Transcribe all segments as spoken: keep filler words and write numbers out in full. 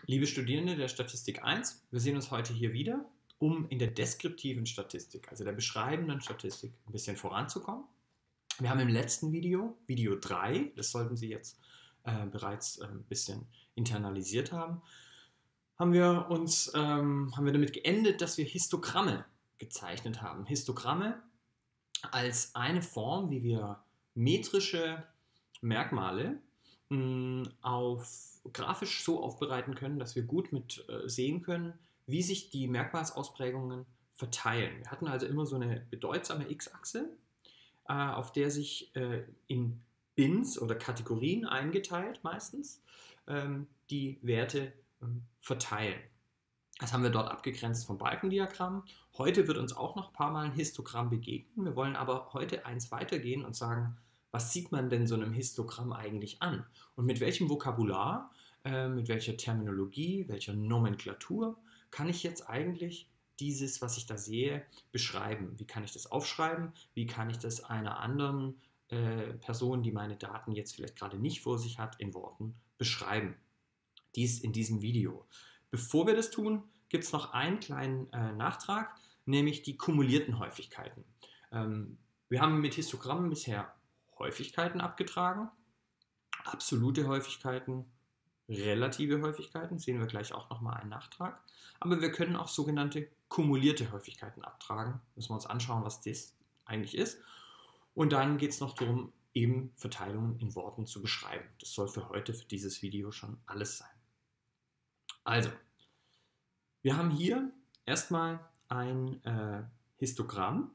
Liebe Studierende der Statistik eins, wir sehen uns heute hier wieder, um in der deskriptiven Statistik, also der beschreibenden Statistik, ein bisschen voranzukommen. Wir haben im letzten Video, Video drei, das sollten Sie jetzt äh, bereits äh, ein bisschen internalisiert haben, haben wir, uns, ähm, haben wir damit geendet, dass wir Histogramme gezeichnet haben. Histogramme als eine Form, wie wir metrische Merkmale mh, auf, grafisch so aufbereiten können, dass wir gut mit äh, sehen können, wie sich die Merkmalsausprägungen verteilen. Wir hatten also immer so eine bedeutsame X-Achse, äh, auf der sich äh, in Bins oder Kategorien eingeteilt meistens ähm, die Werte ähm, verteilen. Das haben wir dort abgegrenzt vom Balkendiagramm. Heute wird uns auch noch ein paar Mal ein Histogramm begegnen. Wir wollen aber heute eins weitergehen und sagen, was sieht man denn so einem Histogramm eigentlich an? Und mit welchem Vokabular, äh, mit welcher Terminologie, welcher Nomenklatur kann ich jetzt eigentlich dieses, was ich da sehe, beschreiben? Wie kann ich das aufschreiben? Wie kann ich das einer anderen äh, Person, die meine Daten jetzt vielleicht gerade nicht vor sich hat, in Worten beschreiben? Dies in diesem Video. Bevor wir das tun, gibt es noch einen kleinen äh, Nachtrag, nämlich die kumulierten Häufigkeiten. Ähm, wir haben mit Histogrammen bisher Häufigkeiten abgetragen, absolute Häufigkeiten, relative Häufigkeiten, sehen wir gleich auch nochmal einen Nachtrag. Aber wir können auch sogenannte kumulierte Häufigkeiten abtragen. Müssen wir uns anschauen, was das eigentlich ist. Und dann geht es noch darum, eben Verteilungen in Worten zu beschreiben. Das soll für heute, für dieses Video schon alles sein. Also, wir haben hier erstmal ein äh, Histogramm.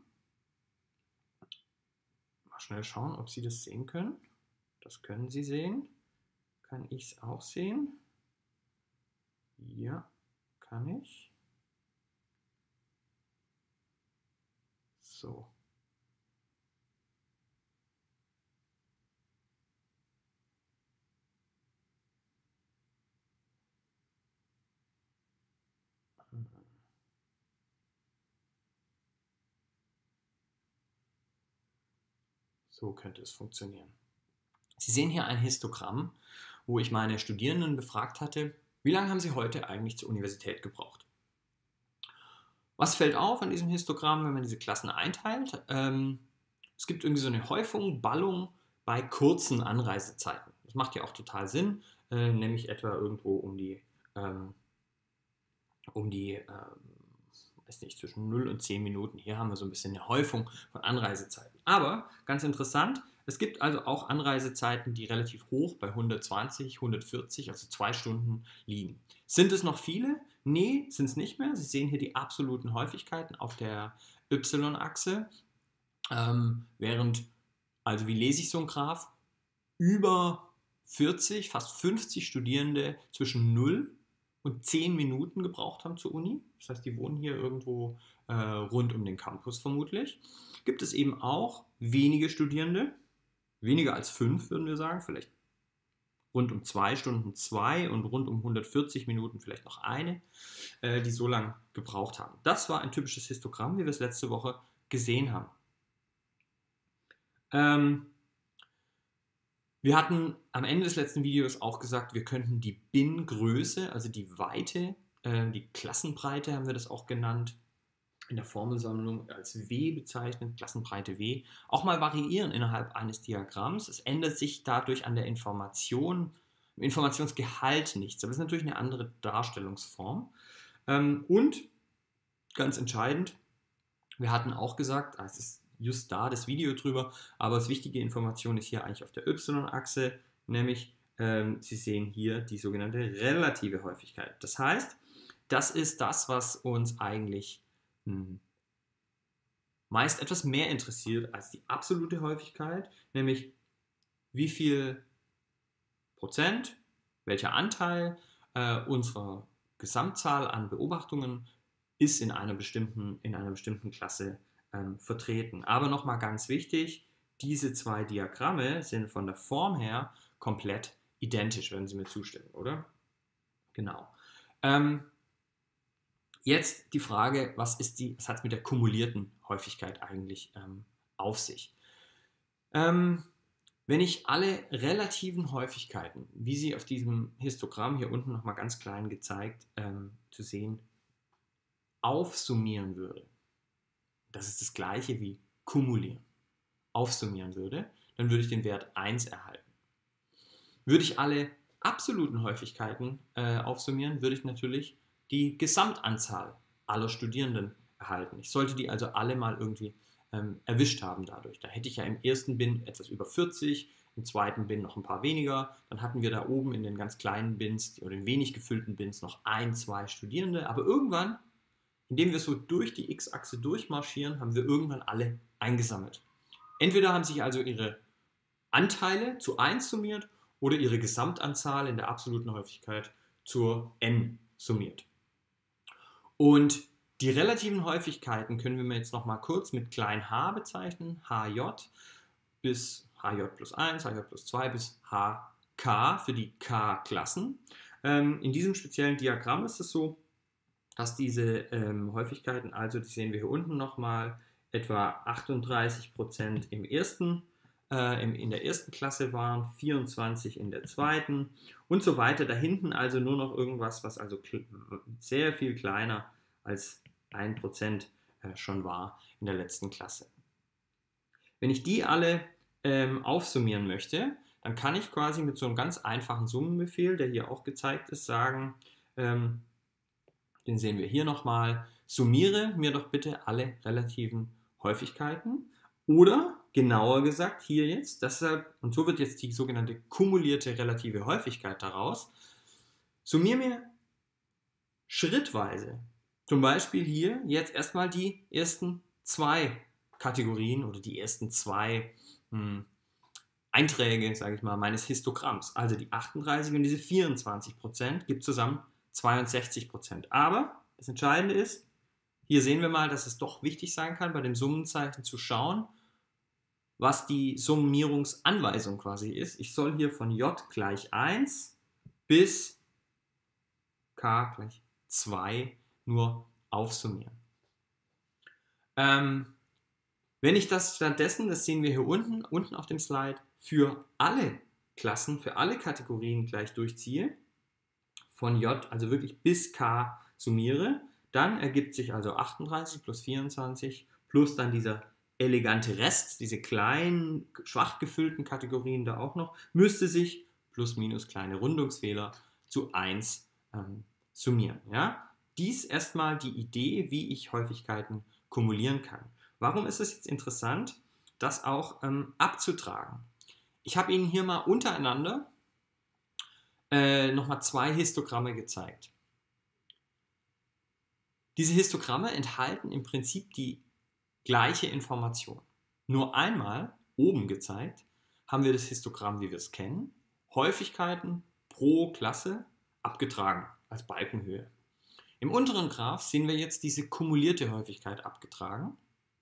Mal schnell schauen, ob Sie das sehen können. Das können Sie sehen. Kann ich es auch sehen? Ja, kann ich. So. So könnte es funktionieren. Sie sehen hier ein Histogramm, wo ich meine Studierenden befragt hatte, wie lange haben Sie heute eigentlich zur Universität gebraucht? Was fällt auf an diesem Histogramm, wenn man diese Klassen einteilt? Ähm, es gibt irgendwie so eine Häufung, Ballung bei kurzen Anreisezeiten. Das macht ja auch total Sinn, äh, nämlich etwa irgendwo um die, ähm, um die ähm, weiß nicht, zwischen null und zehn Minuten. Hier haben wir so ein bisschen eine Häufung von Anreisezeiten. Aber ganz interessant, es gibt also auch Anreisezeiten, die relativ hoch bei hundertzwanzig, hundertvierzig, also zwei Stunden liegen. Sind es noch viele? Nee, sind es nicht mehr. Sie sehen hier die absoluten Häufigkeiten auf der Y-Achse. Ähm, während, also wie lese ich so einen Graph? Über vierzig, fast fünfzig Studierende zwischen null und zehn Minuten gebraucht haben zur Uni. Das heißt, die wohnen hier irgendwo äh, rund um den Campus vermutlich. Gibt es eben auch wenige Studierende, weniger als fünf würden wir sagen, vielleicht rund um zwei Stunden zwei und rund um hundertvierzig Minuten vielleicht noch eine, äh, die so lange gebraucht haben. Das war ein typisches Histogramm, wie wir es letzte Woche gesehen haben. Ähm, Wir hatten am Ende des letzten Videos auch gesagt, wir könnten die Bin-Größe, also die Weite, äh, die Klassenbreite haben wir das auch genannt, in der Formelsammlung als W bezeichnet, Klassenbreite W, auch mal variieren innerhalb eines Diagramms. Es ändert sich dadurch an der Information, im Informationsgehalt nichts, aber es ist natürlich eine andere Darstellungsform. Ähm, und ganz entscheidend, wir hatten auch gesagt, es ist just da das Video drüber, aber das wichtige Information ist hier eigentlich auf der Y-Achse, nämlich ähm, Sie sehen hier die sogenannte relative Häufigkeit. Das heißt, das ist das, was uns eigentlich hm, meist etwas mehr interessiert als die absolute Häufigkeit, nämlich wie viel Prozent, welcher Anteil äh, unserer Gesamtzahl an Beobachtungen ist in einer bestimmten, in einer bestimmten Klasse ähm, vertreten. Aber nochmal ganz wichtig, diese zwei Diagramme sind von der Form her komplett identisch, wenn Sie mir zustimmen, oder? Genau. Ähm, jetzt die Frage, was, ist die, was hat es mit der kumulierten Häufigkeit eigentlich ähm, auf sich? Ähm, Wenn ich alle relativen Häufigkeiten, wie sie auf diesem Histogramm hier unten nochmal ganz klein gezeigt ähm, zu sehen, aufsummieren würde, das ist das gleiche wie kumulieren, aufsummieren würde, dann würde ich den Wert eins erhalten. Würde ich alle absoluten Häufigkeiten äh, aufsummieren, würde ich natürlich die Gesamtanzahl aller Studierenden erhalten. Ich sollte die also alle mal irgendwie ähm, erwischt haben dadurch. Da hätte ich ja im ersten Bin etwas über vierzig, im zweiten Bin noch ein paar weniger. Dann hatten wir da oben in den ganz kleinen Bins oder den wenig gefüllten Bins noch ein, zwei Studierende. Aber irgendwann, indem wir so durch die X-Achse durchmarschieren, haben wir irgendwann alle eingesammelt. Entweder haben sich also ihre Anteile zu eins summiert oder ihre Gesamtanzahl in der absoluten Häufigkeit zur n summiert. Und die relativen Häufigkeiten können wir jetzt noch mal kurz mit klein h bezeichnen, Hj bis Hj plus eins, Hj plus zwei bis Hk für die K-Klassen. Ähm, in diesem speziellen Diagramm ist es so, dass diese ähm, Häufigkeiten, also die sehen wir hier unten nochmal, etwa achtunddreißig Prozent im ersten, äh, in der ersten Klasse waren, vierundzwanzig in der zweiten und so weiter. Da hinten also nur noch irgendwas, was also sehr viel kleiner als ein Prozent äh, schon war in der letzten Klasse. Wenn ich die alle ähm, aufsummieren möchte, dann kann ich quasi mit so einem ganz einfachen Summenbefehl, der hier auch gezeigt ist, sagen, ähm, den sehen wir hier nochmal, summiere mir doch bitte alle relativen Häufigkeiten oder genauer gesagt hier jetzt, deshalb, und so wird jetzt die sogenannte kumulierte relative Häufigkeit daraus, summiere mir schrittweise, zum Beispiel hier jetzt erstmal die ersten zwei Kategorien oder die ersten zwei mh, Einträge, sage ich mal, meines Histogramms, also die achtunddreißig und diese vierundzwanzig Prozent, gibt zusammen zweiundsechzig Prozent. Aber das Entscheidende ist, hier sehen wir mal, dass es doch wichtig sein kann, bei dem Summenzeichen zu schauen, was die Summierungsanweisung quasi ist. Ich soll hier von j gleich eins bis k gleich zwei nur aufsummieren. Ähm, wenn ich das stattdessen, das sehen wir hier unten, unten auf dem Slide, für alle Klassen, für alle Kategorien gleich durchziehe, von j, also wirklich bis k summiere, dann ergibt sich also achtunddreißig plus vierundzwanzig plus dann dieser elegante Rest, diese kleinen, schwach gefüllten Kategorien da auch noch, müsste sich plus minus kleine Rundungsfehler zu eins ähm, summieren. Ja? Dies erstmal die Idee, wie ich Häufigkeiten kumulieren kann. Warum ist es jetzt interessant, das auch ähm, abzutragen? Ich habe Ihnen hier mal untereinander äh, nochmal zwei Histogramme gezeigt. Diese Histogramme enthalten im Prinzip die gleiche Information. Nur einmal oben gezeigt haben wir das Histogramm, wie wir es kennen, Häufigkeiten pro Klasse abgetragen als Balkenhöhe. Im unteren Graph sehen wir jetzt diese kumulierte Häufigkeit abgetragen.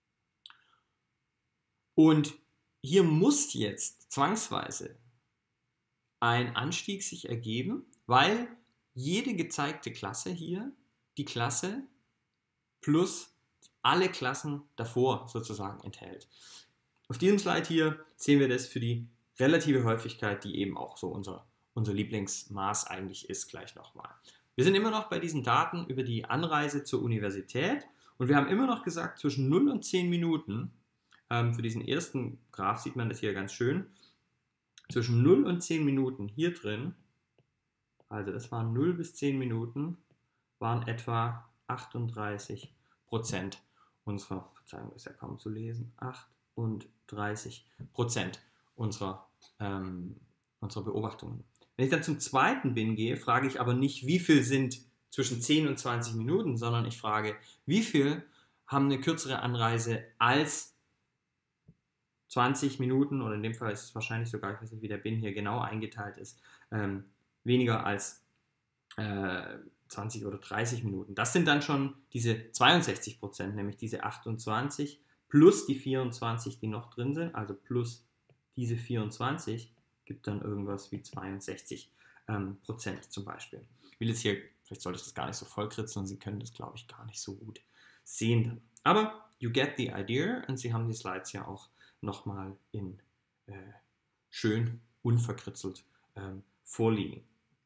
Und hier muss jetzt zwangsweise ein Anstieg sich ergeben, weil jede gezeigte Klasse hier die Klasse plus alle Klassen davor sozusagen enthält. Auf diesem Slide hier sehen wir das für die relative Häufigkeit, die eben auch so unser, unser Lieblingsmaß eigentlich ist, gleich nochmal. Wir sind immer noch bei diesen Daten über die Anreise zur Universität und wir haben immer noch gesagt, zwischen null und zehn Minuten, ähm, für diesen ersten Graph sieht man das hier ganz schön, zwischen null und zehn Minuten hier drin, also das waren null bis zehn Minuten, waren etwa achtunddreißig Prozent unserer, Verzeihung, ist ja kaum zu lesen, achtunddreißig Prozent unserer, ähm, unserer Beobachtungen. Wenn ich dann zum zweiten Bin gehe, frage ich aber nicht, wie viel sind zwischen zehn und zwanzig Minuten, sondern ich frage, wie viel haben eine kürzere Anreise als zwanzig Minuten, oder in dem Fall ist es wahrscheinlich sogar, ich weiß nicht, wie der Bin hier genau eingeteilt ist, ähm, weniger als äh, zwanzig oder dreißig Minuten. Das sind dann schon diese zweiundsechzig Prozent, nämlich diese achtundzwanzig plus die vierundzwanzig, die noch drin sind, also plus diese vierundzwanzig, gibt dann irgendwas wie zweiundsechzig ähm, Prozent zum Beispiel. Ich will jetzt hier, vielleicht sollte ich das gar nicht so voll kritzeln, Sie können das, glaube ich, gar nicht so gut sehen dann. Aber you get the idea, und Sie haben die Slides ja auch nochmal in, äh, schön unverkritzelt ähm, vorliegen.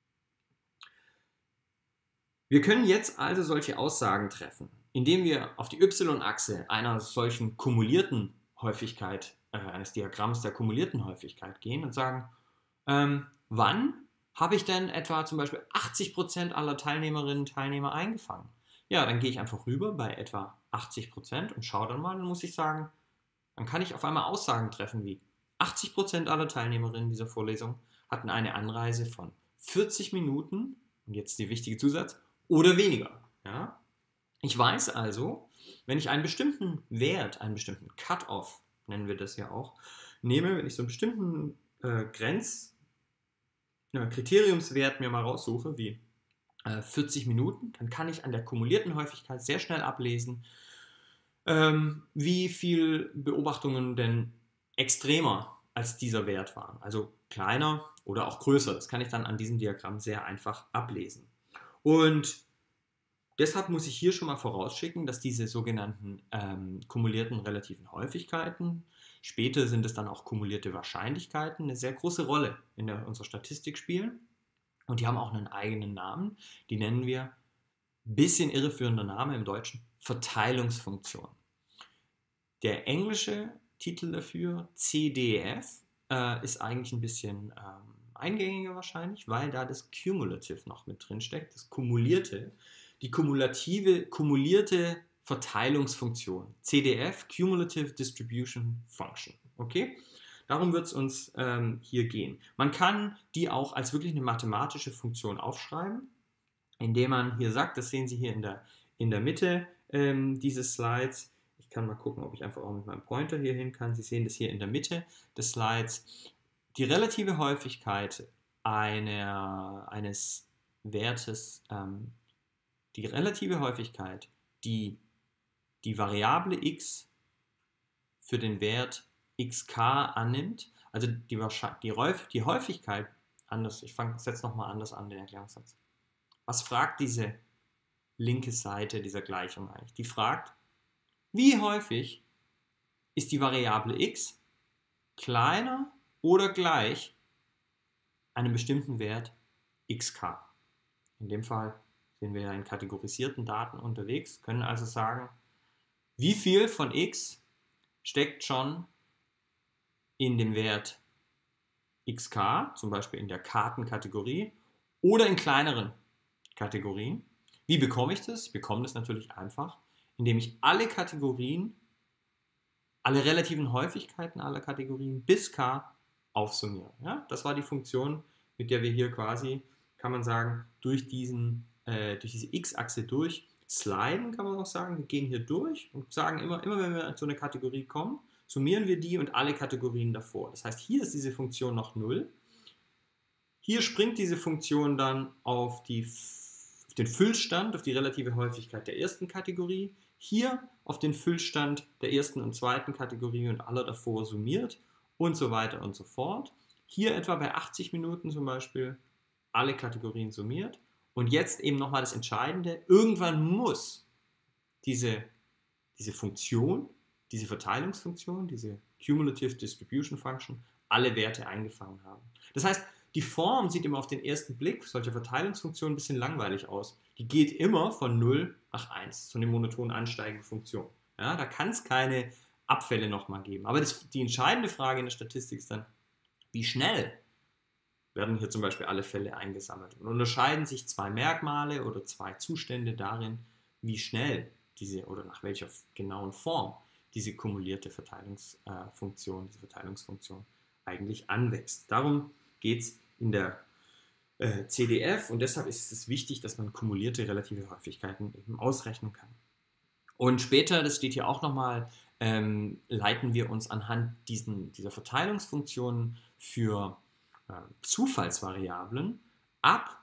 Wir können jetzt also solche Aussagen treffen, indem wir auf die y-Achse einer solchen kumulierten Häufigkeit, äh, eines Diagramms der kumulierten Häufigkeit gehen und sagen, ähm, wann habe ich denn etwa zum Beispiel achtzig Prozent aller Teilnehmerinnen und Teilnehmer eingefangen? Ja, dann gehe ich einfach rüber bei etwa achtzig Prozent und schaue dann mal, dann muss ich sagen, dann kann ich auf einmal Aussagen treffen wie achtzig Prozent aller Teilnehmerinnen dieser Vorlesung hatten eine Anreise von vierzig Minuten, und jetzt der wichtige Zusatz, oder weniger. Ja? Ich weiß also, wenn ich einen bestimmten Wert, einen bestimmten Cut-off, nennen wir das ja auch, nehme, wenn ich so einen bestimmten äh, Grenz, ja, Kriteriumswert mir mal raussuche, wie äh, vierzig Minuten, dann kann ich an der kumulierten Häufigkeit sehr schnell ablesen, ähm, wie viele Beobachtungen denn extremer als dieser Wert waren. Also kleiner oder auch größer. Das kann ich dann an diesem Diagramm sehr einfach ablesen. Und deshalb muss ich hier schon mal vorausschicken, dass diese sogenannten ähm, kumulierten relativen Häufigkeiten, später sind es dann auch kumulierte Wahrscheinlichkeiten, eine sehr große Rolle in der, unserer Statistik spielen. Und die haben auch einen eigenen Namen. Die nennen wir, bisschen irreführender Name im Deutschen, Verteilungsfunktion. Der englische Titel dafür, C D F, äh, ist eigentlich ein bisschen ähm, eingängiger wahrscheinlich, weil da das Cumulative noch mit drin steckt, das Kumulierte, die kumulative, kumulierte Verteilungsfunktion. C D F, Cumulative Distribution Function. Okay? Darum wird es uns ähm, hier gehen. Man kann die auch als wirklich eine mathematische Funktion aufschreiben, indem man hier sagt, das sehen Sie hier in der, in der Mitte ähm, dieses Slides. Ich kann mal gucken, ob ich einfach auch mit meinem Pointer hier hin kann. Sie sehen das hier in der Mitte des Slides. Die relative Häufigkeit einer, eines Wertes, ähm, die relative Häufigkeit, die die Variable x für den Wert xk annimmt, also die, die, die Häufigkeit, anders, ich setze nochmal anders an den Erklärungssatz. Was fragt diese linke Seite dieser Gleichung eigentlich? Die fragt, wie häufig ist die Variable x kleiner oder gleich einem bestimmten Wert xk? In dem Fall sind wir ja in kategorisierten Daten unterwegs, können also sagen, wie viel von x steckt schon in dem Wert xk, zum Beispiel in der Kartenkategorie, oder in kleineren Kategorien. Wie bekomme ich das? Ich bekomme das natürlich einfach, indem ich alle Kategorien, alle relativen Häufigkeiten aller Kategorien bis k aufsummiere. Ja? Das war die Funktion, mit der wir hier quasi, kann man sagen, durch, diesen, äh, durch diese x-Achse durch sliden, kann man auch sagen. Wir gehen hier durch und sagen immer, immer wenn wir zu einer Kategorie kommen, summieren wir die und alle Kategorien davor. Das heißt, hier ist diese Funktion noch null. Hier springt diese Funktion dann auf, die, auf den Füllstand, auf die relative Häufigkeit der ersten Kategorie. Hier auf den Füllstand der ersten und zweiten Kategorie und aller davor summiert und so weiter und so fort. Hier etwa bei achtzig Minuten zum Beispiel alle Kategorien summiert. Und jetzt eben nochmal das Entscheidende, irgendwann muss diese, diese Funktion, diese Verteilungsfunktion, diese Cumulative Distribution Function, alle Werte eingefangen haben. Das heißt, die Form sieht immer auf den ersten Blick solcher Verteilungsfunktionen ein bisschen langweilig aus. Die geht immer von null nach eins, so eine monoton ansteigende Funktion. Ja, da kann es keine Abfälle nochmal geben. Aber das, die entscheidende Frage in der Statistik ist dann, wie schnell werden hier zum Beispiel alle Fälle eingesammelt. Und unterscheiden sich zwei Merkmale oder zwei Zustände darin, wie schnell diese oder nach welcher genauen Form diese kumulierte Verteilungsfunktion, diese Verteilungsfunktion eigentlich anwächst. Darum geht es in der äh, C D F und deshalb ist es wichtig, dass man kumulierte relative Häufigkeiten eben ausrechnen kann. Und später, das steht hier auch nochmal, ähm, leiten wir uns anhand diesen, dieser Verteilungsfunktionen für äh, Zufallsvariablen ab,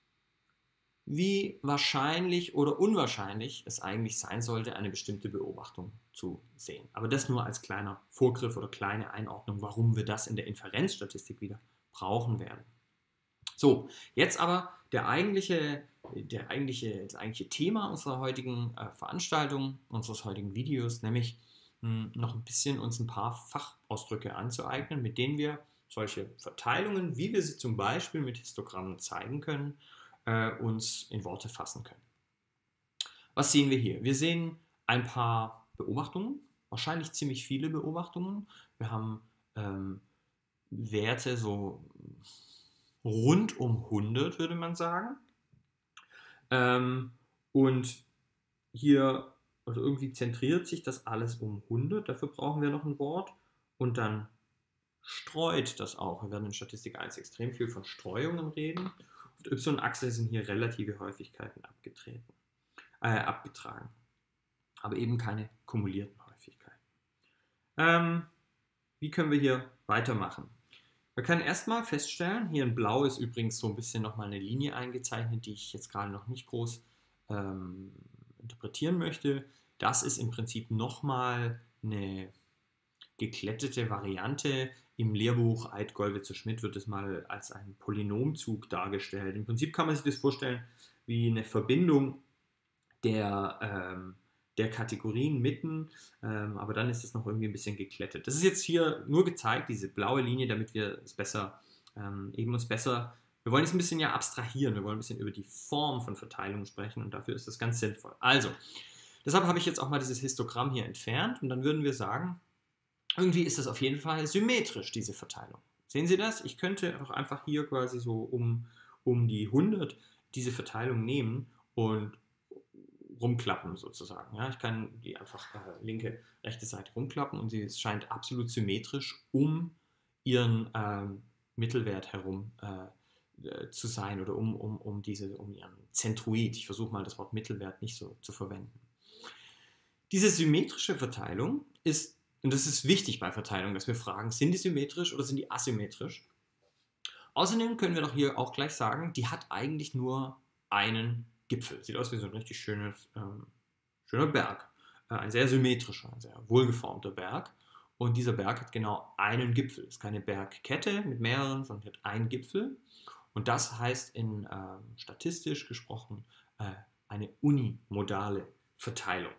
wie wahrscheinlich oder unwahrscheinlich es eigentlich sein sollte, eine bestimmte Beobachtung zu sehen. Aber das nur als kleiner Vorgriff oder kleine Einordnung, warum wir das in der Inferenzstatistik wieder brauchen werden. So, jetzt aber der eigentliche, der eigentliche, das eigentliche Thema unserer heutigen äh, Veranstaltung, unseres heutigen Videos, nämlich mh, noch ein bisschen uns ein paar Fachausdrücke anzueignen, mit denen wir solche Verteilungen, wie wir sie zum Beispiel mit Histogrammen zeigen können, äh, uns in Worte fassen können. Was sehen wir hier? Wir sehen ein paar Beobachtungen, wahrscheinlich ziemlich viele Beobachtungen. Wir haben ähm, Werte so rund um hundert, würde man sagen. Ähm, und hier, also irgendwie zentriert sich das alles um hundert, dafür brauchen wir noch ein Wort. Und dann streut das auch. Wir werden in Statistik eins extrem viel von Streuungen reden. Auf der Y-Achse sind hier relative Häufigkeiten abgetreten, äh, abgetragen, aber eben keine kumulierten Häufigkeiten. Ähm, wie können wir hier weitermachen? Wir können erstmal feststellen, hier in Blau ist übrigens so ein bisschen nochmal eine Linie eingezeichnet, die ich jetzt gerade noch nicht groß ähm, interpretieren möchte. Das ist im Prinzip nochmal eine gekletterte Variante. Im Lehrbuch Eid-Gollwitzer-Schmidt wird es mal als ein Polynomzug dargestellt. Im Prinzip kann man sich das vorstellen wie eine Verbindung der, ähm, der Kategorien mitten, ähm, aber dann ist es noch irgendwie ein bisschen geklettet. Das ist jetzt hier nur gezeigt, diese blaue Linie, damit wir es besser, ähm, eben uns besser, wir wollen jetzt ein bisschen ja abstrahieren, wir wollen ein bisschen über die Form von Verteilungen sprechen und dafür ist das ganz sinnvoll. Also, deshalb habe ich jetzt auch mal dieses Histogramm hier entfernt und dann würden wir sagen, irgendwie ist das auf jeden Fall symmetrisch, diese Verteilung. Sehen Sie das? Ich könnte auch einfach hier quasi so um, um die hundert diese Verteilung nehmen und rumklappen sozusagen. Ja, ich kann die einfach äh, linke, rechte Seite rumklappen und sie scheint absolut symmetrisch um ihren ähm, Mittelwert herum äh, äh, zu sein oder um, um, um, diese, um ihren Zentroid. Ich versuche mal das Wort Mittelwert nicht so zu verwenden. Diese symmetrische Verteilung ist, und das ist wichtig bei Verteilung, dass wir fragen, sind die symmetrisch oder sind die asymmetrisch? Außerdem können wir doch hier auch gleich sagen, die hat eigentlich nur einen Gipfel. Sieht aus wie so ein richtig schönes, ähm, schöner Berg. Äh, ein sehr symmetrischer, ein sehr wohlgeformter Berg. Und dieser Berg hat genau einen Gipfel. Es ist keine Bergkette mit mehreren, sondern hat einen Gipfel. Und das heißt in ähm, statistisch gesprochen äh, eine unimodale Verteilung.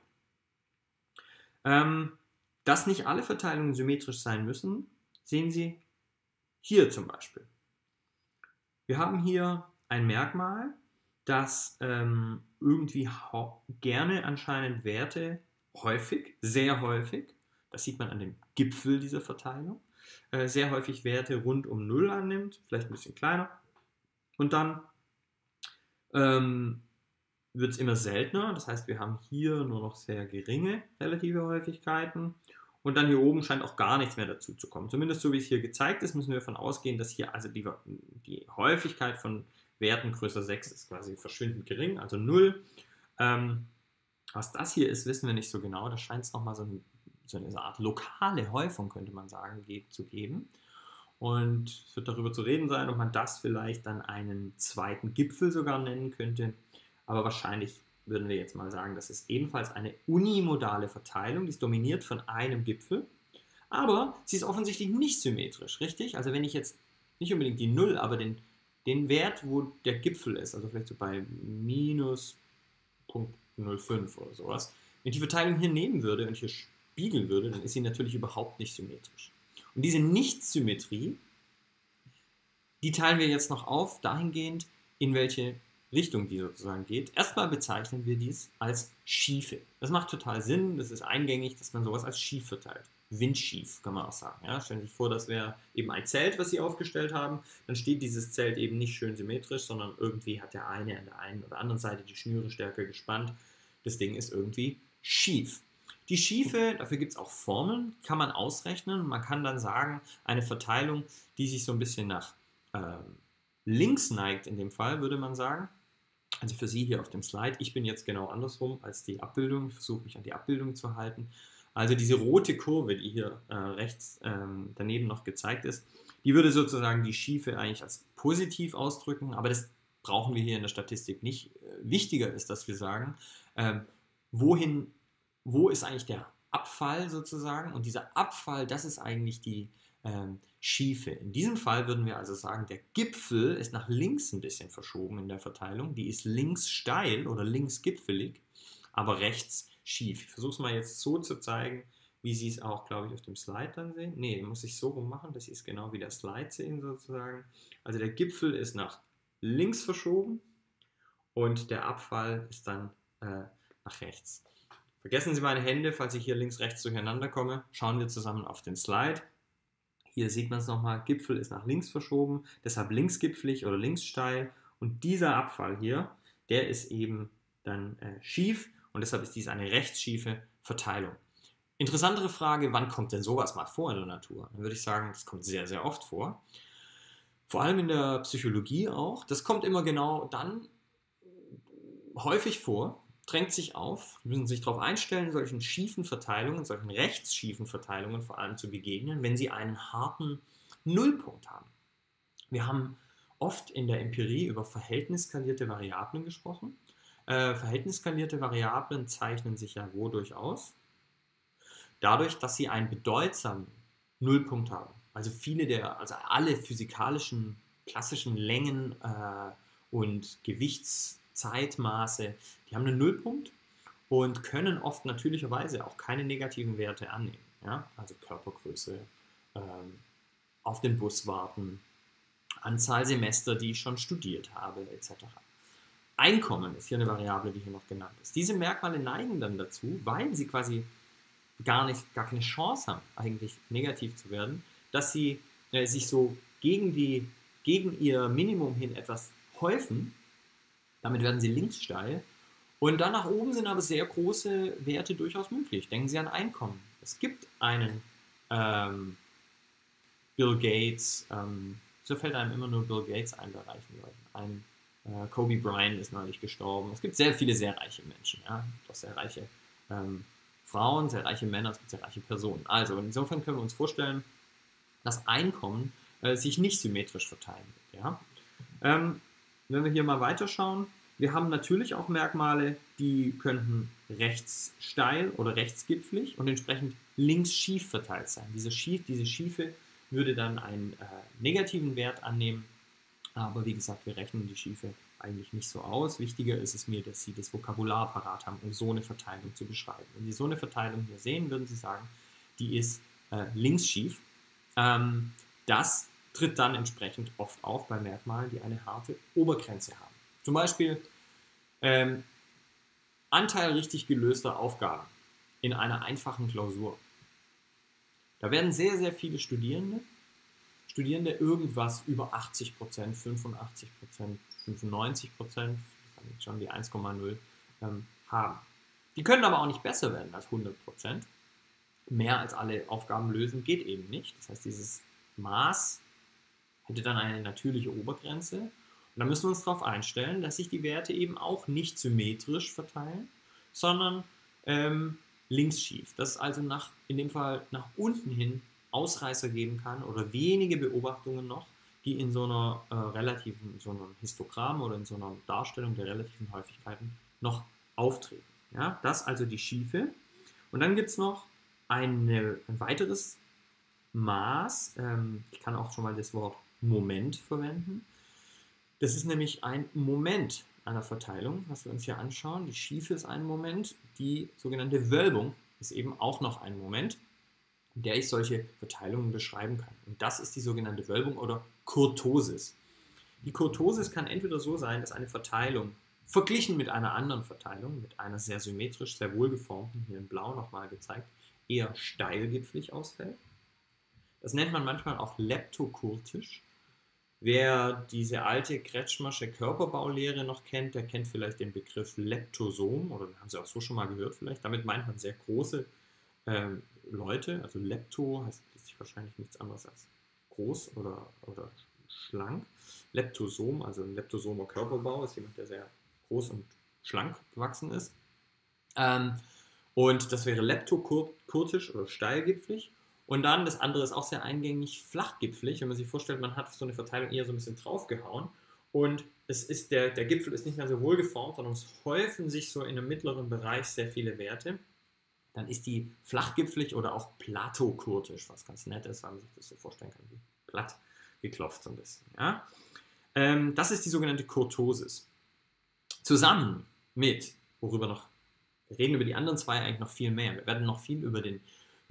Ähm, dass nicht alle Verteilungen symmetrisch sein müssen, sehen Sie hier zum Beispiel. Wir haben hier ein Merkmal, das ähm, irgendwie gerne anscheinend Werte häufig, sehr häufig, das sieht man an dem Gipfel dieser Verteilung, äh, sehr häufig Werte rund um null annimmt, vielleicht ein bisschen kleiner. Und dann ähm, wird es immer seltener, das heißt, wir haben hier nur noch sehr geringe relative Häufigkeiten. Und dann hier oben scheint auch gar nichts mehr dazu zu kommen. Zumindest so wie es hier gezeigt ist, müssen wir davon ausgehen, dass hier also die, die Häufigkeit von Werten größer sechs ist quasi verschwindend gering, also null. Ähm, was das hier ist, wissen wir nicht so genau. Da scheint es nochmal so, ein, so eine Art lokale Häufung, könnte man sagen, zu geben. Und es wird darüber zu reden sein, ob man das vielleicht dann einen zweiten Gipfel sogar nennen könnte. Aber wahrscheinlich würden wir jetzt mal sagen, das ist ebenfalls eine unimodale Verteilung, die ist dominiert von einem Gipfel, aber sie ist offensichtlich nicht symmetrisch, richtig? Also wenn ich jetzt nicht unbedingt die null, aber den, den Wert, wo der Gipfel ist, also vielleicht so bei minus Punkt null fünf oder sowas, wenn ich die Verteilung hier nehmen würde und hier spiegeln würde, dann ist sie natürlich überhaupt nicht symmetrisch. Und diese Nichtsymmetrie, die teilen wir jetzt noch auf, dahingehend, in welche Richtung die sozusagen geht. Erstmal bezeichnen wir dies als Schiefe. Das macht total Sinn, das ist eingängig, dass man sowas als schief verteilt. Windschief kann man auch sagen. Ja? Stellen Sie sich vor, das wäre eben ein Zelt, was Sie aufgestellt haben. Dann steht dieses Zelt eben nicht schön symmetrisch, sondern irgendwie hat der eine an der einen oder anderen Seite die Schnüre stärker gespannt. Das Ding ist irgendwie schief. Die Schiefe, dafür gibt es auch Formeln, kann man ausrechnen. Man kann dann sagen, eine Verteilung, die sich so ein bisschen nach ähm, links neigt, in dem Fall, würde man sagen. Also für Sie hier auf dem Slide, ich bin jetzt genau andersrum als die Abbildung, ich versuche mich an die Abbildung zu halten. Also diese rote Kurve, die hier äh, rechts ähm, daneben noch gezeigt ist, die würde sozusagen die Schiefe eigentlich als positiv ausdrücken, aber das brauchen wir hier in der Statistik nicht. Äh, wichtiger ist, dass wir sagen, äh, wohin, wo ist eigentlich der Abfall sozusagen, und dieser Abfall, das ist eigentlich die ähm, Schiefe. In diesem Fall würden wir also sagen, der Gipfel ist nach links ein bisschen verschoben in der Verteilung, die ist links steil oder links gipfelig, aber rechts schief. Ich versuche es mal jetzt so zu zeigen, wie Sie es auch, glaube ich, auf dem Slide dann sehen. Ne, muss ich so rum machen, dass Sie es genau wie der Slide sehen sozusagen. Also der Gipfel ist nach links verschoben und der Abfall ist dann äh, nach rechts. Vergessen Sie meine Hände, falls ich hier links, rechts durcheinander komme. Schauen wir zusammen auf den Slide. Hier sieht man es nochmal, Gipfel ist nach links verschoben, deshalb linksgipflig oder linkssteil. Und dieser Abfall hier, der ist eben dann äh, schief und deshalb ist dies eine rechtsschiefe Verteilung. Interessantere Frage, wann kommt denn sowas mal vor in der Natur? Dann würde ich sagen, das kommt sehr, sehr oft vor. Vor allem in der Psychologie auch. Das kommt immer genau dann häufig vor, drängt sich auf, müssen sich darauf einstellen, solchen schiefen Verteilungen, solchen rechtsschiefen Verteilungen vor allem zu begegnen, wenn sie einen harten Nullpunkt haben. Wir haben oft in der Empirie über verhältnisskalierte Variablen gesprochen. Äh, verhältnisskalierte Variablen zeichnen sich ja wodurch aus? Dadurch, dass sie einen bedeutsamen Nullpunkt haben. Also viele der, also alle physikalischen klassischen Längen äh, und Gewichtszeitmaße, die haben einen Nullpunkt und können oft natürlicherweise auch keine negativen Werte annehmen. Ja? Also Körpergröße, ähm, auf den Bus warten, Anzahl Semester, die ich schon studiert habe, et cetera. Einkommen ist hier eine Variable, die hier noch genannt ist. Diese Merkmale neigen dann dazu, weil sie quasi gar nicht, gar keine Chance haben, eigentlich negativ zu werden, dass sie äh, sich so gegen, die, gegen ihr Minimum hin etwas häufen. Damit werden sie linkssteil. Und dann nach oben sind aber sehr große Werte durchaus möglich. Denken Sie an Einkommen. Es gibt einen ähm, Bill Gates, ähm, so fällt einem immer nur Bill Gates ein bei reichen Leuten. Ein äh, Kobe Bryant ist neulich gestorben. Es gibt sehr viele sehr reiche Menschen, ja, doch sehr reiche ähm, Frauen, sehr reiche Männer, es gibt sehr reiche Personen. Also insofern können wir uns vorstellen, dass Einkommen äh, sich nicht symmetrisch verteilen wird. Ja? Ähm, wenn wir hier mal weiterschauen, wir haben natürlich auch Merkmale, die könnten rechts steil oder rechtsgipflig und entsprechend links schief verteilt sein. Diese, schief, diese Schiefe würde dann einen äh, negativen Wert annehmen, aber wie gesagt, wir rechnen die Schiefe eigentlich nicht so aus. Wichtiger ist es mir, dass Sie das Vokabular parat haben, um so eine Verteilung zu beschreiben. Wenn Sie so eine Verteilung hier sehen, würden Sie sagen, die ist äh, links schief. Ähm, das tritt dann entsprechend oft auf bei Merkmalen, die eine harte Obergrenze haben. Zum Beispiel ähm, Anteil richtig gelöster Aufgaben in einer einfachen Klausur. Da werden sehr, sehr viele Studierende, Studierende irgendwas über achtzig Prozent, fünfundachtzig Prozent, fünfundneunzig Prozent, schon die eins Komma null, ähm, haben. Die können aber auch nicht besser werden als hundert Prozent. Mehr als alle Aufgaben lösen geht eben nicht. Das heißt, dieses Maß hätte dann eine natürliche Obergrenze. Und da müssen wir uns darauf einstellen, dass sich die Werte eben auch nicht symmetrisch verteilen, sondern ähm, links schief. Dass es also nach, in dem Fall nach unten hin Ausreißer geben kann oder wenige Beobachtungen noch, die in so einer äh, relativen, so einem Histogramm oder in so einer Darstellung der relativen Häufigkeiten noch auftreten. Ja, das also die Schiefe. Und dann gibt es noch eine, ein weiteres Maß. Ähm, ich kann auch schon mal das Wort Moment verwenden. Das ist nämlich ein Moment einer Verteilung, was wir uns hier anschauen. Die Schiefe ist ein Moment, die sogenannte Wölbung ist eben auch noch ein Moment, in der ich solche Verteilungen beschreiben kann. Und das ist die sogenannte Wölbung oder Kurtosis. Die Kurtosis kann entweder so sein, dass eine Verteilung verglichen mit einer anderen Verteilung, mit einer sehr symmetrisch, sehr wohlgeformten, hier in Blau nochmal gezeigt, eher steilgipflig ausfällt. Das nennt man manchmal auch leptokurtisch. Wer diese alte Kretschmersche Körperbaulehre noch kennt, der kennt vielleicht den Begriff Leptosom, oder den haben Sie auch so schon mal gehört vielleicht. Damit meint man sehr große ähm, Leute, also Lepto heißt wahrscheinlich nichts anderes als groß oder, oder schlank. Leptosom, also ein leptosomer Körperbau, ist jemand, der sehr groß und schlank gewachsen ist. Ähm, und das wäre leptokurtisch oder steilgipflig. Und dann, das andere ist auch sehr eingängig, flachgipflig. Wenn man sich vorstellt, man hat so eine Verteilung eher so ein bisschen draufgehauen und es ist der, der Gipfel ist nicht mehr so wohl geformt, sondern es häufen sich so in einem mittleren Bereich sehr viele Werte. Dann ist die flachgipflig oder auch platokurtisch, was ganz nett ist, weil man sich das so vorstellen kann, wie platt geklopft so ein bisschen. Ja? Ähm, das ist die sogenannte Kurtosis. Zusammen mit, worüber noch, wir reden über die anderen zwei eigentlich noch viel mehr. Wir werden noch viel über den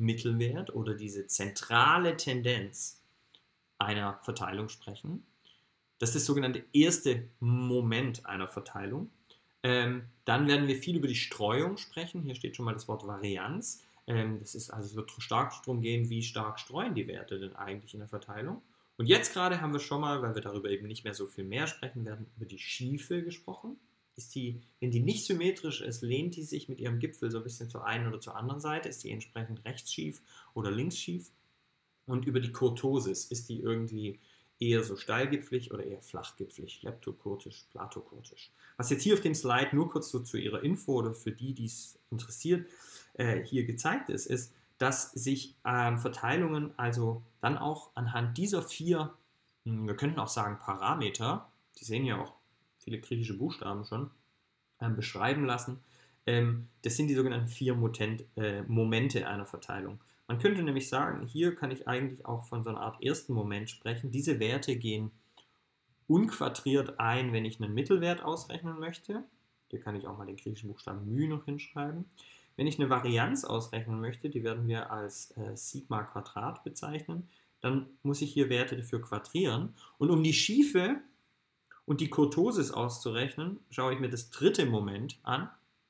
Mittelwert oder diese zentrale Tendenz einer Verteilung sprechen. Das ist das sogenannte erste Moment einer Verteilung. Ähm, dann werden wir viel über die Streuung sprechen. Hier steht schon mal das Wort Varianz. Ähm, das ist, also es wird stark darum gehen, wie stark streuen die Werte denn eigentlich in der Verteilung. Und jetzt gerade haben wir schon mal, weil wir darüber eben nicht mehr so viel mehr sprechen werden, über die Schiefe gesprochen. Ist die, wenn die nicht symmetrisch ist, lehnt die sich mit ihrem Gipfel so ein bisschen zur einen oder zur anderen Seite, ist die entsprechend rechtsschief oder linksschief. Und über die Kurtosis, ist die irgendwie eher so steilgipflig oder eher flachgipflig, leptokurtisch, platokurtisch. Was jetzt hier auf dem Slide nur kurz so zu Ihrer Info oder für die, die es interessiert, äh, hier gezeigt ist, ist, dass sich ähm, Verteilungen also dann auch anhand dieser vier, wir könnten auch sagen Parameter, die sehen ja auch viele griechische Buchstaben schon, ähm, beschreiben lassen. Ähm, das sind die sogenannten vier Motent, äh, Momente einer Verteilung. Man könnte nämlich sagen, hier kann ich eigentlich auch von so einer Art ersten Moment sprechen. Diese Werte gehen unquadriert ein, wenn ich einen Mittelwert ausrechnen möchte. Hier kann ich auch mal den griechischen Buchstaben μ noch hinschreiben. Wenn ich eine Varianz ausrechnen möchte, die werden wir als äh, Sigma Quadrat bezeichnen, dann muss ich hier Werte dafür quadrieren. Und um die Schiefe und die Kurtosis auszurechnen, schaue ich mir das dritte Moment an,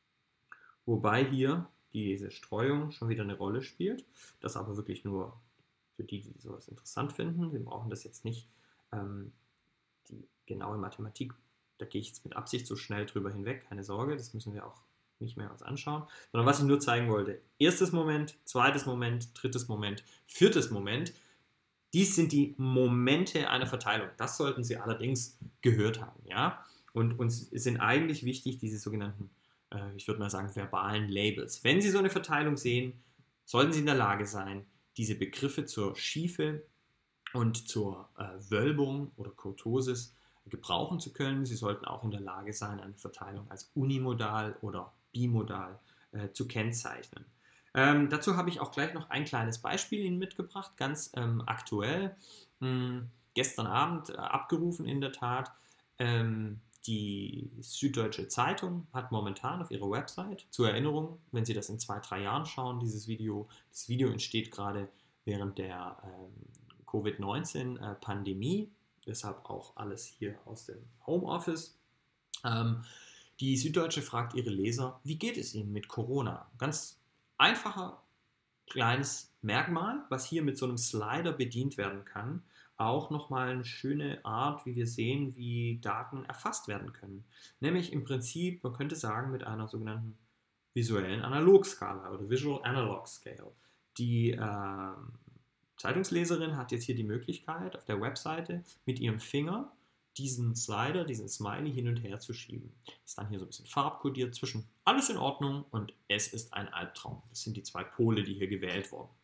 wobei hier diese Streuung schon wieder eine Rolle spielt. Das aber wirklich nur für die, die sowas interessant finden. Sie brauchen das jetzt nicht, ähm, die genaue Mathematik, da gehe ich jetzt mit Absicht so schnell drüber hinweg, keine Sorge, das müssen wir auch nicht mehr uns anschauen, sondern was ich nur zeigen wollte, erstes Moment, zweites Moment, drittes Moment, viertes Moment, dies sind die Momente einer Verteilung. Das sollten Sie allerdings gehört haben, ja? Und uns sind eigentlich wichtig diese sogenannten, äh, ich würde mal sagen, verbalen Labels. Wenn Sie so eine Verteilung sehen, sollten Sie in der Lage sein, diese Begriffe zur Schiefe und zur äh, Wölbung oder Kurtosis gebrauchen zu können. Sie sollten auch in der Lage sein, eine Verteilung als unimodal oder bimodal äh, zu kennzeichnen. Ähm, dazu habe ich auch gleich noch ein kleines Beispiel Ihnen mitgebracht, ganz ähm, aktuell. Hm, gestern Abend äh, abgerufen in der Tat. Ähm, die Süddeutsche Zeitung hat momentan auf ihrer Website, zur Erinnerung, wenn Sie das in zwei, drei Jahren schauen, dieses Video, das Video entsteht gerade während der ähm, Covid neunzehn Pandemie, deshalb auch alles hier aus dem Homeoffice. Ähm, die Süddeutsche fragt ihre Leser, wie geht es ihnen mit Corona? Ganz einfacher, kleines Merkmal, was hier mit so einem Slider bedient werden kann. Auch nochmal eine schöne Art, wie wir sehen, wie Daten erfasst werden können. Nämlich im Prinzip, man könnte sagen, mit einer sogenannten visuellen Analogskala oder Visual Analog Scale. Die äh, Zeitungsleserin hat jetzt hier die Möglichkeit, auf der Webseite mit ihrem Finger diesen Slider, diesen Smiley hin und her zu schieben. Ist dann hier so ein bisschen farbkodiert zwischen alles in Ordnung und es ist ein Albtraum. Das sind die zwei Pole, die hier gewählt wurden.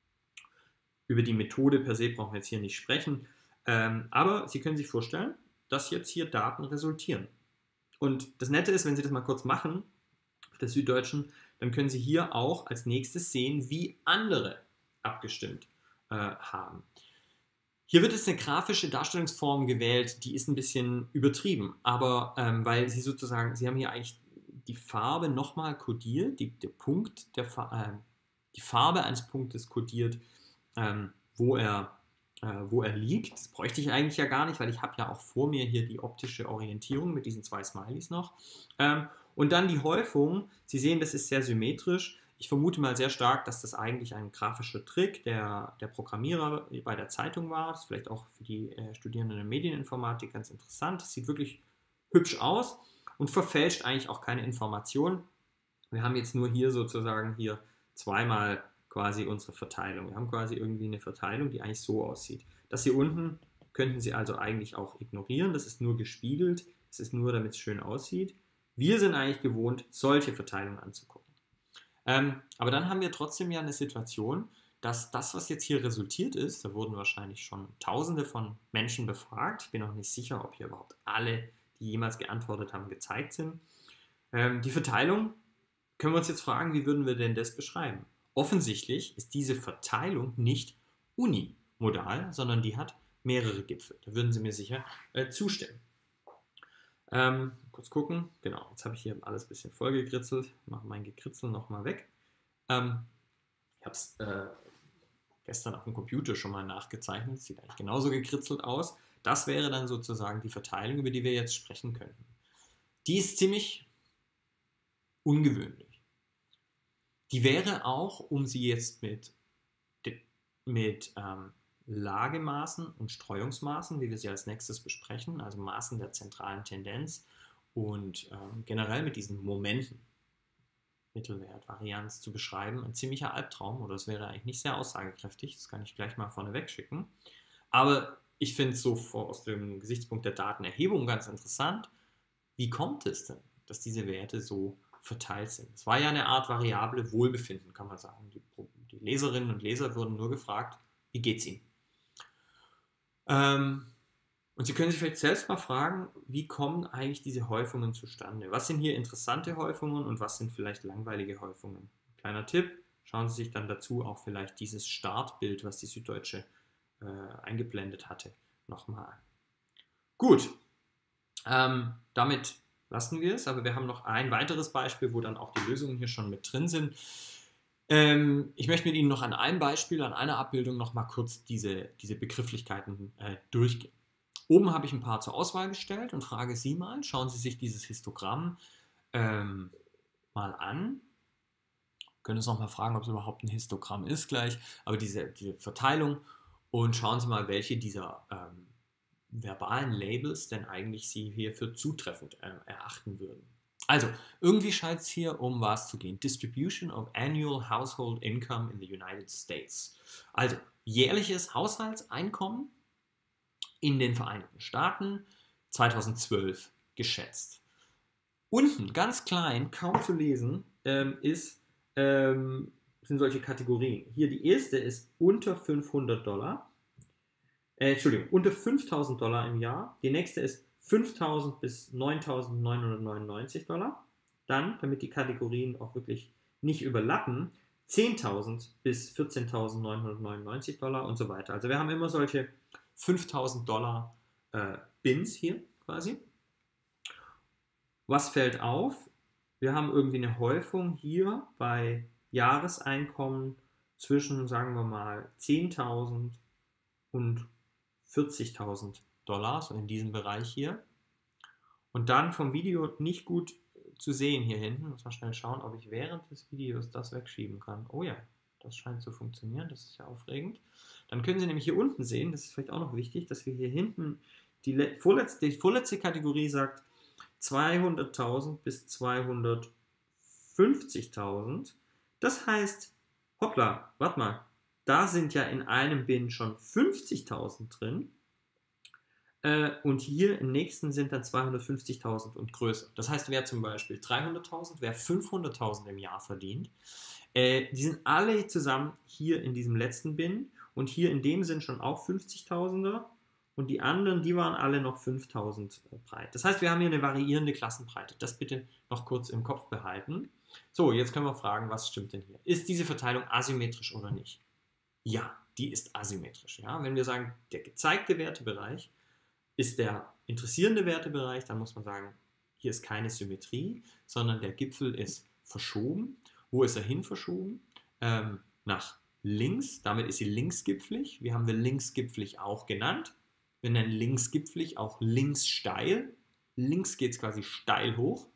Über die Methode per se brauchen wir jetzt hier nicht sprechen, ähm, aber Sie können sich vorstellen, dass jetzt hier Daten resultieren. Und das Nette ist, wenn Sie das mal kurz machen, auf der Süddeutschen, dann können Sie hier auch als nächstes sehen, wie andere abgestimmt äh, haben. Hier wird jetzt eine grafische Darstellungsform gewählt, die ist ein bisschen übertrieben, aber ähm, weil Sie sozusagen, Sie haben hier eigentlich die Farbe nochmal kodiert, die, der Punkt, der, äh, die Farbe eines Punktes kodiert, ähm, wo, er, äh, wo er liegt. Das bräuchte ich eigentlich ja gar nicht, weil ich habe ja auch vor mir hier die optische Orientierung mit diesen zwei Smileys noch. Ähm, und dann die Häufung, Sie sehen, das ist sehr symmetrisch. Ich vermute mal sehr stark, dass das eigentlich ein grafischer Trick der, der Programmierer bei der Zeitung war. Das ist vielleicht auch für die äh, Studierenden in Medieninformatik ganz interessant. Das sieht wirklich hübsch aus und verfälscht eigentlich auch keine Informationen. Wir haben jetzt nur hier sozusagen hier zweimal quasi unsere Verteilung. Wir haben quasi irgendwie eine Verteilung, die eigentlich so aussieht. Das hier unten könnten Sie also eigentlich auch ignorieren. Das ist nur gespiegelt. Das ist nur, damit es schön aussieht. Wir sind eigentlich gewohnt, solche Verteilungen anzugucken. Ähm, aber dann haben wir trotzdem ja eine Situation, dass das, was jetzt hier resultiert ist, da wurden wahrscheinlich schon Tausende von Menschen befragt. Ich bin auch nicht sicher, ob hier überhaupt alle, die jemals geantwortet haben, gezeigt sind. Ähm, die Verteilung, können wir uns jetzt fragen, wie würden wir denn das beschreiben? Offensichtlich ist diese Verteilung nicht unimodal, sondern die hat mehrere Gipfel. Da würden Sie mir sicher äh, zustimmen. Ähm, kurz gucken, genau, jetzt habe ich hier alles ein bisschen voll gekritzelt, mache mein Gekritzel nochmal weg. Ähm, habe es äh, gestern auf dem Computer schon mal nachgezeichnet, sieht eigentlich genauso gekritzelt aus. Das wäre dann sozusagen die Verteilung, über die wir jetzt sprechen könnten. Die ist ziemlich ungewöhnlich. Die wäre auch, um sie jetzt mit, mit ähm, Lagemaßen und Streuungsmaßen, wie wir sie als nächstes besprechen, also Maßen der zentralen Tendenz und ähm, generell mit diesen Momenten, Mittelwert, Varianz zu beschreiben, ein ziemlicher Albtraum, oder es wäre eigentlich nicht sehr aussagekräftig, das kann ich gleich mal vorneweg schicken. Aber ich finde es so aus dem Gesichtspunkt der Datenerhebung ganz interessant, wie kommt es denn, dass diese Werte so verteilt sind? Es war ja eine Art variable Wohlbefinden, kann man sagen. Die, die Leserinnen und Leser wurden nur gefragt, wie geht es ihnen? Ähm, Und Sie können sich vielleicht selbst mal fragen, wie kommen eigentlich diese Häufungen zustande? Was sind hier interessante Häufungen und was sind vielleicht langweilige Häufungen? Kleiner Tipp, schauen Sie sich dann dazu auch vielleicht dieses Startbild, was die Süddeutsche äh, eingeblendet hatte, nochmal an. Gut, ähm, damit lassen wir es, aber wir haben noch ein weiteres Beispiel, wo dann auch die Lösungen hier schon mit drin sind. Ähm, ich möchte mit Ihnen noch an einem Beispiel, an einer Abbildung noch mal kurz diese, diese Begrifflichkeiten äh, durchgehen. Oben habe ich ein paar zur Auswahl gestellt und frage Sie mal, schauen Sie sich dieses Histogramm ähm, mal an. Wir können uns noch mal fragen, ob es überhaupt ein Histogramm ist gleich, aber diese, diese Verteilung, und schauen Sie mal, welche dieser ähm, verbalen Labels denn eigentlich Sie hier für zutreffend äh, erachten würden. Also, irgendwie scheint es hier um was zu gehen. Distribution of Annual Household Income in the United States. Also, jährliches Haushaltseinkommen in den Vereinigten Staaten zweitausendzwölf geschätzt. Unten, ganz klein, kaum zu lesen, ähm, ist, ähm, sind solche Kategorien. Hier die erste ist unter fünfhundert Dollar. Äh, Entschuldigung, unter fünftausend Dollar im Jahr. Die nächste ist fünftausend bis neuntausendneunhundertneunundneunzig Dollar. Dann, damit die Kategorien auch wirklich nicht überlappen, zehntausend bis vierzehntausendneunhundertneunundneunzig Dollar und so weiter. Also wir haben immer solche fünftausend Dollar äh, Bins hier quasi. Was fällt auf? Wir haben irgendwie eine Häufung hier bei Jahreseinkommen zwischen, sagen wir mal, zehntausend und vierzigtausend Dollar, so in diesem Bereich hier. Und dann vom Video nicht gut zu sehen hier hinten. Muss mal schnell schauen, ob ich während des Videos das wegschieben kann. Oh ja, das scheint zu funktionieren. Das ist ja aufregend. Dann können Sie nämlich hier unten sehen, das ist vielleicht auch noch wichtig, dass wir hier hinten, die vorletzte, die vorletzte Kategorie sagt zweihunderttausend bis zweihundertfünfzigtausend. Das heißt, hoppla, warte mal, da sind ja in einem Bin schon fünfzigtausend drin. Äh, und hier im nächsten sind dann zweihundertfünfzigtausend und größer. Das heißt, wer zum Beispiel dreihunderttausend, wer fünfhunderttausend im Jahr verdient, äh, die sind alle zusammen hier in diesem letzten Bin. Und hier in dem sind schon auch fünfzigtausender. Und die anderen, die waren alle noch fünftausend breit. Das heißt, wir haben hier eine variierende Klassenbreite. Das bitte noch kurz im Kopf behalten. So, jetzt können wir fragen, was stimmt denn hier? Ist diese Verteilung asymmetrisch oder nicht? Ja, die ist asymmetrisch. Ja? Wenn wir sagen, der gezeigte Wertebereich ist der interessierende Wertebereich, dann muss man sagen, hier ist keine Symmetrie, sondern der Gipfel ist verschoben. Wo ist er hin verschoben? Ähm, nach links, damit ist sie linksgipflig. Wie haben wir linksgipflig auch genannt? Wir nennen linksgipflig auch links steil. Links geht es quasi steil hoch.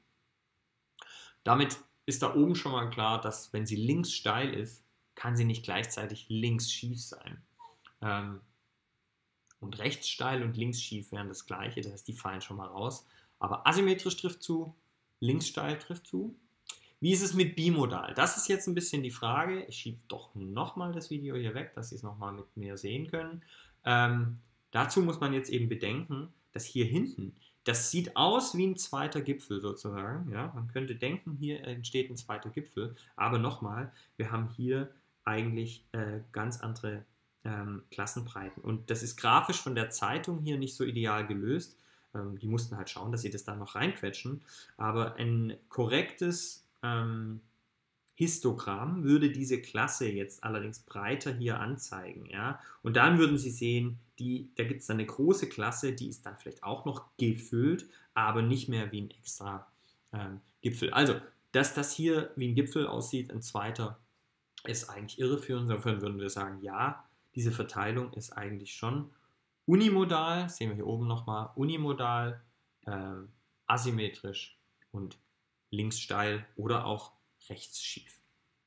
Damit ist da oben schon mal klar, dass wenn sie links steil ist, kann sie nicht gleichzeitig links schief sein. Ähm, und rechts steil und links schief wären das gleiche, das heißt, die fallen schon mal raus. Aber asymmetrisch trifft zu, links steil trifft zu. Wie ist es mit bimodal? Das ist jetzt ein bisschen die Frage. Ich schiebe doch nochmal das Video hier weg, dass Sie es nochmal mit mir sehen können. Ähm, dazu muss man jetzt eben bedenken, dass hier hinten, das sieht aus wie ein zweiter Gipfel sozusagen. Ja? Man könnte denken, hier entsteht ein zweiter Gipfel. Aber nochmal, wir haben hier eigentlich äh, ganz andere ähm, Klassenbreiten. Und das ist grafisch von der Zeitung hier nicht so ideal gelöst. Ähm, die mussten halt schauen, dass sie das da noch reinquetschen. Aber ein korrektes ähm, Histogramm würde diese Klasse jetzt allerdings breiter hier anzeigen. Ja? Und dann würden Sie sehen, die, da gibt es dann eine große Klasse, die ist dann vielleicht auch noch gefüllt, aber nicht mehr wie ein extra ähm, Gipfel. Also, dass das hier wie ein Gipfel aussieht, ein zweiter, ist eigentlich irreführend. Insofern würden wir sagen, ja, diese Verteilung ist eigentlich schon unimodal, das sehen wir hier oben nochmal, unimodal, äh, asymmetrisch und links steil oder auch rechts schief.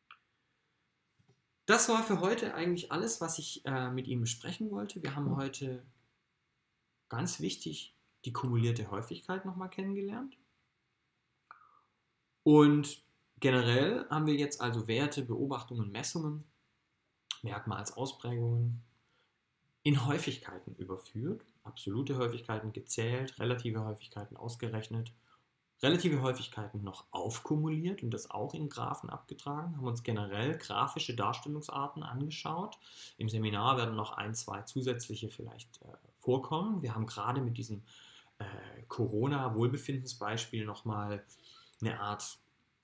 Das war für heute eigentlich alles, was ich äh, mit Ihnen besprechen wollte. Wir haben heute ganz wichtig die kumulierte Häufigkeit nochmal kennengelernt. Und generell haben wir jetzt also Werte, Beobachtungen, Messungen, Merkmalsausprägungen in Häufigkeiten überführt, absolute Häufigkeiten gezählt, relative Häufigkeiten ausgerechnet, relative Häufigkeiten noch aufkumuliert und das auch in Graphen abgetragen, haben uns generell grafische Darstellungsarten angeschaut. Im Seminar werden noch ein, zwei zusätzliche vielleicht äh, vorkommen. Wir haben gerade mit diesem äh, Corona-Wohlbefindensbeispiel nochmal eine Art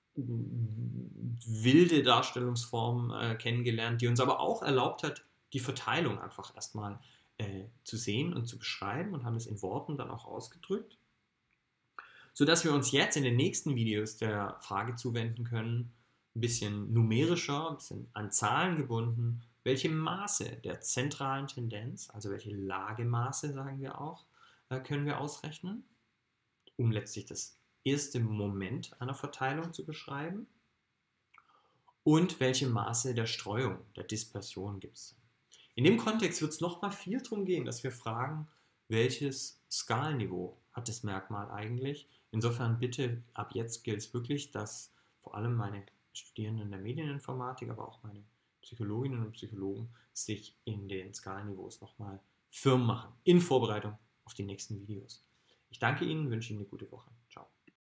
wilde Darstellungsform äh, kennengelernt, die uns aber auch erlaubt hat, die Verteilung einfach erstmal äh, zu sehen und zu beschreiben und haben es in Worten dann auch ausgedrückt, sodass wir uns jetzt in den nächsten Videos der Frage zuwenden können, ein bisschen numerischer, ein bisschen an Zahlen gebunden, welche Maße der zentralen Tendenz, also welche Lagemaße, sagen wir auch, äh, können wir ausrechnen, um letztlich das erste Moment einer Verteilung zu beschreiben und welche Maße der Streuung, der Dispersion gibt es. In dem Kontext wird es nochmal viel darum gehen, dass wir fragen, welches Skalenniveau hat das Merkmal eigentlich. Insofern bitte, ab jetzt gilt es wirklich, dass vor allem meine Studierenden der Medieninformatik, aber auch meine Psychologinnen und Psychologen sich in den Skalenniveaus nochmal firm machen, in Vorbereitung auf die nächsten Videos. Ich danke Ihnen, wünsche Ihnen eine gute Woche.